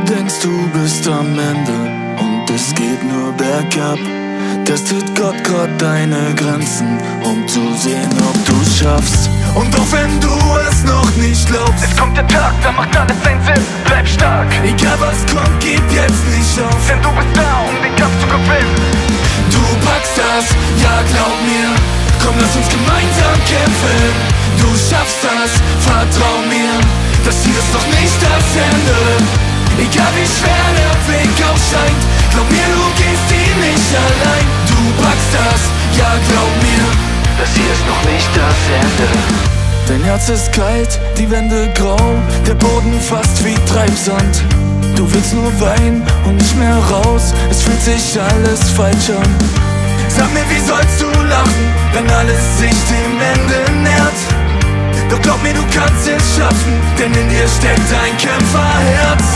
denkst, du bist am Ende und es geht nur bergab. Testet Gott grad deine Grenzen, um zu sehen, ob du's schaffst. Und auch wenn du es noch nicht glaubst, es kommt der Tag, da macht alles seinen Sinn. Bleib stark, egal was kommt, gib jetzt nicht auf, denn du bist da, um den Kampf zu gewinnen. Du packst das, ja glaub mir. Komm, lass uns gemeinsam kämpfen. Du schaffst das, vertrau mir. Das hier ist noch nicht das Ende. Egal wie schwer der Weg auch scheint, glaub mir, du gehst ihn nicht allein. Du packst das, ja glaub mir. Das hier ist noch nicht das Ende. Dein Herz ist kalt, die Wände grau, der Boden fast wie Treibsand. Du willst nur weinen und nicht mehr raus, es fühlt sich alles falsch an. Sag mir, wie sollst du lachen, wenn alles sich dem Ende nähert? Doch glaub mir, du kannst es schaffen, denn in dir steckt ein Kämpferherz.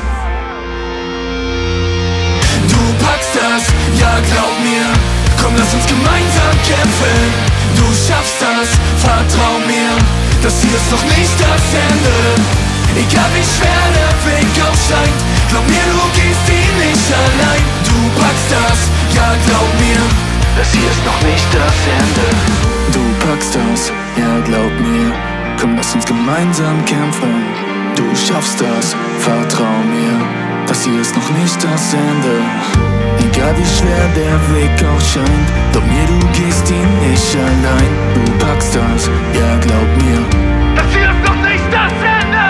Du packst das, ja glaub mir. Komm, lass uns gemeinsam kämpfen. Du schaffst das, vertrau mir. Das hier ist noch nicht das Ende. Egal wie schwer der Weg auch scheint, glaub mir, du gehst ihn nicht allein. Du packst das, ja glaub mir. Das hier ist noch nicht das Ende. Du packst das, ja glaub mir. Komm, lass uns gemeinsam kämpfen. Du schaffst das, vertrau mir. Das hier ist noch nicht das Ende. Egal wie schwer der Weg auch scheint, glaub mir, du gehst ihn nicht allein. Du packst das, ja glaub mir. Das hier ist noch nicht das Ende.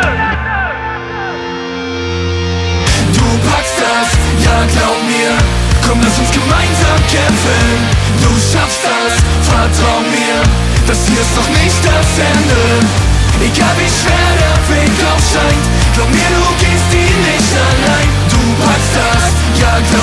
Du packst das, ja glaub mir. Komm, lass uns gemeinsam kämpfen. Du schaffst das, vertrau mir. Das hier ist noch nicht das Ende. Egal wie schwer der Weg auch scheint, glaub mir, du gehst ihn nicht allein. Du packst das, ja glaub mir.